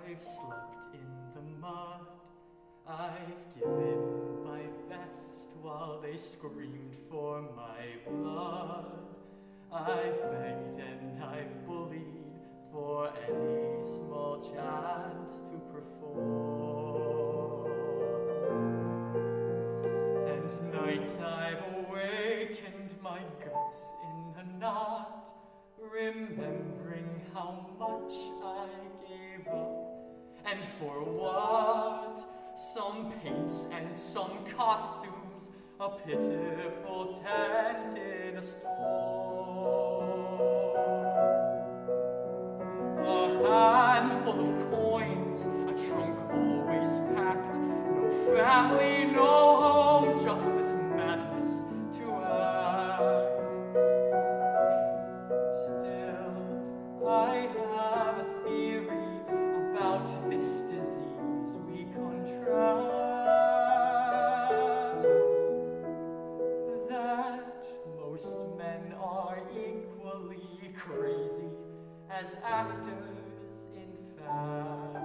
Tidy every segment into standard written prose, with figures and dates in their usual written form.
I've slept in the mud, I've given my best while they screamed for my blood. I've begged and I've bullied for any small chance to perform. And nights I've awakened my guts in a knot, remembering how much I gave up, and for what? Some paints and some costumes, a pitiful tent in a storm. A handful of coins, a trunk always packed, no family, no home, just this madness to act. Still, I have a theory about this disease we contract, that most men are equally crazy as actors, in fact.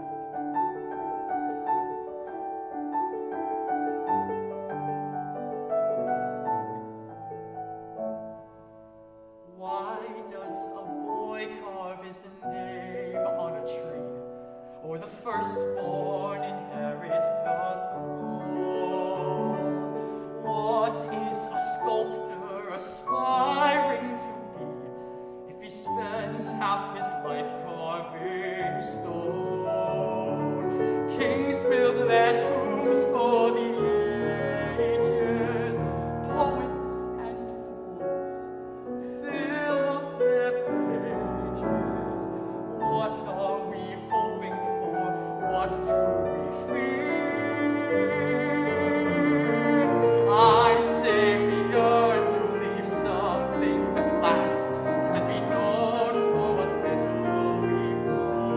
Why does a boy carve his name on a tree, or the firstborn inherit the throne? What is a sculptor aspiring to be if he spends half his life carving stone? Kings build their tombs for the ages, poets and fools fill up their pages. What are we hoping for? What do we fear? I say we yearn to leave something that lasts and be known for what little we've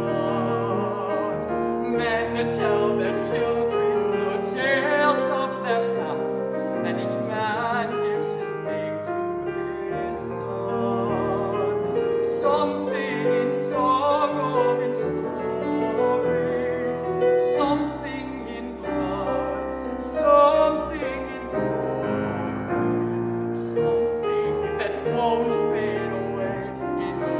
done. Men tell their children the tales of their past, and each man gives his name to his son. Something in song or in story, something in blood, something in glory, something that won't fade away in a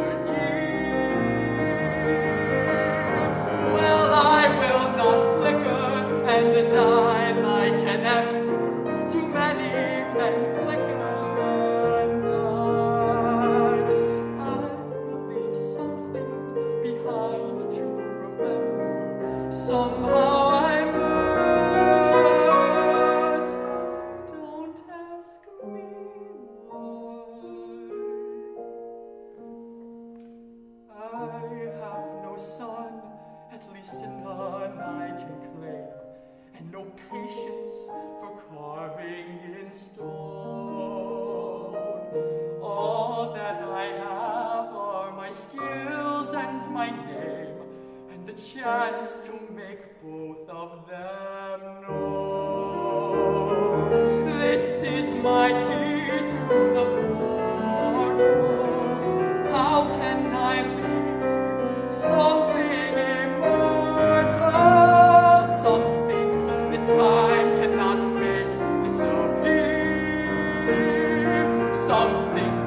year. Well, I will not flicker and die like an ember. Too many men flicker and die. I will leave something behind to remember. Somehow I must. Don't ask me why. I have no son, at least none I can claim, and no patience for carving in stone. All that I have are my skills and my name, and the chance to make both of them known. This is my key to the portal. How can I leave something immortal, something that time cannot make disappear, something